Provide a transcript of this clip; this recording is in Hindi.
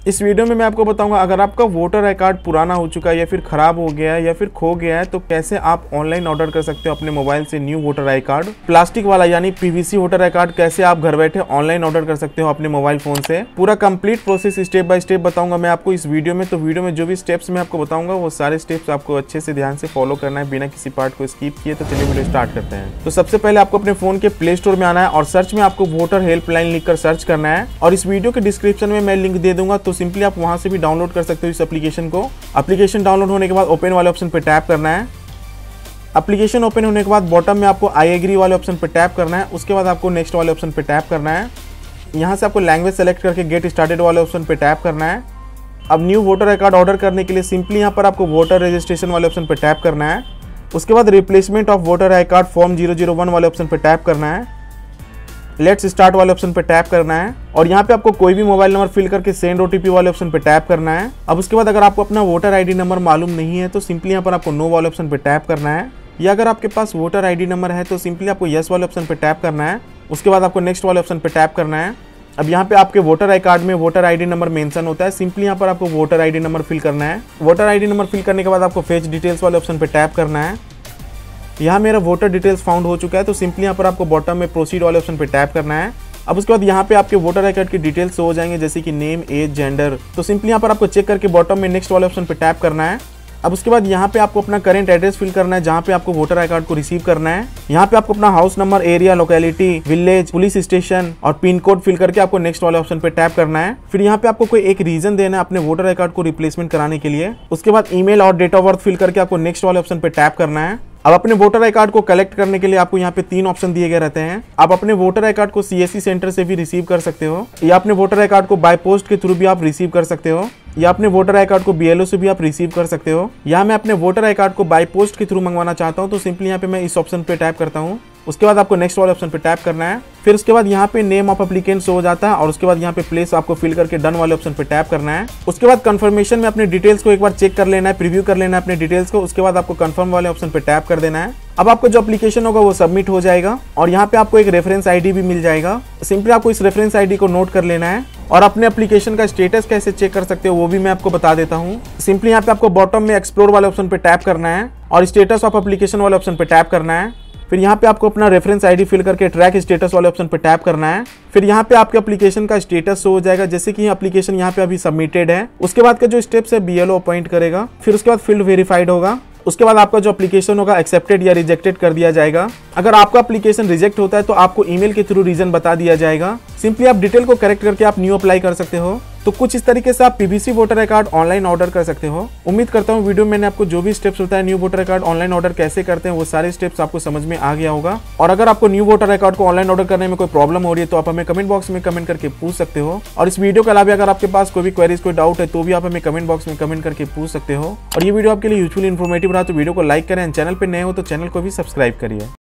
इस वीडियो में मैं आपको बताऊंगा अगर आपका वोटर आई कार्ड पुराना हो चुका है या फिर खराब हो गया है या फिर खो गया है तो कैसे आप ऑनलाइन ऑर्डर कर सकते हो अपने मोबाइल से new voter I card. Plastic वाला यानी पीवीसी वोटर आई कार्ड कैसे आप घर बैठे ऑनलाइन ऑर्डर कर सकते हो अपने मोबाइल फोन से। पूरा complete process step by step बताऊंगा मैं आपको इस वीडियो में। तो वीडियो में जो भी स्टेप्स मैं आपको बताऊंगा वो सारे स्टेप्स आपको अच्छे से ध्यान से फॉलो करना है बिना किसी पार्ट को स्किप किए। तो चलिए वीडियो स्टार्ट करते हैं। तो सबसे पहले आपको अपने फोन के प्ले स्टोर में आना है और सर्च में आपको वोटर हेल्पलाइन लिखकर सर्च करना है और इस वीडियो के डिस्क्रिप्शन में मैं लिंक दे दूंगा, तो सिंपली आप वहां से भी डाउनलोड कर सकते हो इस एप्लीकेशन को। एप्लीकेशन डाउनलोड होने के बाद ओपन वाले ऑप्शन पर टैप करना है। एप्लीकेशन ओपन होने के बाद बॉटम में आपको आई एग्री वाले ऑप्शन पर टैप करना है। उसके बाद आपको नेक्स्ट वाले ऑप्शन पर टैप करना है। यहाँ से आपको लैंग्वेज सेलेक्ट करके गेट स्टार्टेड वाले ऑप्शन पर टैप करना है। अब new voter I card order करने के लिए सिंपली यहाँ पर आपको वोटर रजिस्ट्रेशन वाले ऑप्शन पर टैप करना है। उसके बाद replacement of voter I card form 001 वाले ऑप्शन पर टैप करना है। लेट्स स्टार्ट वाले ऑप्शन पर टैप करना है और यहाँ पे आपको कोई भी मोबाइल नंबर फिल करके सेंड ओटीपी वाले ऑप्शन पर टैप करना है। अब उसके बाद अगर आपको अपना वोटर आईडी नंबर मालूम नहीं है तो सिंपली यहाँ पर आपको नो वाले ऑप्शन पर टैप करना है, या अगर आपके पास वोटर आईडी नंबर है तो सिंपली आपको यस वाले ऑप्शन पर टैप करना है। उसके बाद आपको नेक्स्ट वाले ऑप्शन पर टैप करना है। अब यहाँ पे आपके वोटर आई कार्ड में वोटर आईडी नंबर मेंशन होता है, सिंपली यहाँ पर आपको वोटर आईडी नंबर फिल करना है। वोटर आईडी नंबर फिल करने के बाद आपको फेच डिटेल्स वाले ऑप्शन पर टैप करना है। यहाँ मेरा वोटर डिटेल्स फाउंड हो चुका है तो सिंपली यहाँ पर आपको बॉटम में प्रोसीड वाले ऑप्शन पर टैप करना है। अब उसके बाद यहाँ पे आपके वोटर आई कार्ड की डिटेल्स हो जाएंगे जैसे कि नेम, एज, जेंडर। तो सिंपली यहाँ पर आपको चेक करके बॉटम में नेक्स्ट वाले ऑप्शन पे टैप करना है। अब उसके बाद यहाँ पे आपको अपना करेंट एड्रेस फिल करना है जहाँ पे आपको वोटर आई कार्ड को रिसीव करना है। यहाँ पे आपको अपना house number, area, locality, village, police station और पिन कोड फिल करके आपको नेक्स्ट वाले ऑप्शन पे टैप करना है। फिर यहाँ पे आपको कोई एक रीजन देना है अपने वोटर आई कार्ड को रिप्लेसमेंट कराने के लिए। उसके बाद ईमेल और डेट ऑफ बर्थ फिल करके आपको नेक्स्ट वाले ऑप्शन पे टैप करना है। अब अपने वोटर आई कार्ड को कलेक्ट करने के लिए आपको यहाँ पे 3 ऑप्शन दिए गए रहते हैं। आप अपने वोटर आई कार्ड को सीएससी सेंटर से भी रिसीव कर सकते हो, या अपने वोटर आई कार्ड को बाय पोस्ट के थ्रू भी आप रिसीव कर सकते हो, या अपने वोटर आई कार्ड को बीएलओ से भी आप रिसीव कर सकते हो। या मैं अपने वोटर आई कार्ड को बाय पोस्ट के थ्रू मंगवाना चाहता हूँ तो सिंपली यहाँ पे मैं इस ऑप्शन पे टैप करता हूँ। उसके बाद आपको नेक्स्ट वाले ऑप्शन पे टैप करना है। फिर उसके बाद यहाँ पे नेम ऑफ एप्लीकेंट हो जाता है और उसके बाद यहाँ पे प्लेस आपको फिल करके डन वाले ऑप्शन पे टैप करना है। उसके बाद कंफर्मेशन में अपने डिटेल्स को एक बार चेक कर लेना है, प्रीव्यू कर लेना है अपने डिटेल्स को। उसके बाद आपको कंफर्म वाले ऑप्शन पे टैप कर देना है। अब आपको जो एप्लीकेशन होगा वो सबमिट हो जाएगा और यहाँ पे आपको एक रेफरेंस आईडी भी मिल जाएगा। सिंपली आपको इस रेफरेंस आईडी को नोट कर लेना है और अपने एप्लीकेशन का स्टेटस कैसे चेक कर सकते हो वो भी मैं आपको बता देता हूँ। सिंपली यहाँ पे आपको बॉटम में एक्सप्लोर वाले ऑप्शन पे टैप करना है और स्टेटस ऑफ एप्लीकेशन वाले ऑप्शन पे टैप करना है। फिर यहाँ पे आपको अपना रेफरेंस आईडी फिल करके ट्रैक स्टेटस वाले ऑप्शन पे टैप करना है। फिर यहाँ पे आपके एप्लीकेशन का स्टेटस शो हो जाएगा जैसे कि एप्लीकेशन यहाँ पे अभी सबमिटेड है। उसके बाद का जो स्टेप्स है बीएलओ अपॉइंट करेगा। फिर उसके बाद फील्ड वेरीफाइड होगा। उसके बाद आपका जो एप्लीकेशन होगा एक्सेप्टेड या रिजेक्टेड कर दिया जाएगा। अगर आपका एप्लीकेशन रिजेक्ट होता है तो आपको ईमेल के थ्रू रीजन बता दिया जाएगा। सिंपली आप डिटेल को करेक्ट करके आप न्यू अप्लाई कर सकते हो। तो कुछ इस तरीके से आप PVC voter I card online order कर सकते हो। उम्मीद करता हूँ वीडियो में मैंने आपको जो भी स्टेप्स बताया new voter I card online order कैसे करते हैं वो सारे स्टेप्स आपको समझ में आ गया होगा। और अगर आपको न्यू वोटर आई कार्ड को ऑनलाइन ऑर्डर करने में कोई प्रॉब्लम हो रही है तो आप हमें कमेंट बॉक्स में कमेंट करके पूछ सकते हो। और इस वीडियो के अलावा अगर आपके पास कोई भी क्वेरीज, कोई डाउट है तो भी आप हमें कमेंट बॉक्स में कमेंट करके पूछ सकते हो। और ये वीडियो आपके लिए यूजफुल इन्फॉर्मेटिव रहा तो वीडियो को लाइक करें, चैनल पर नए हो तो चैनल को भी सब्सक्राइब करिए।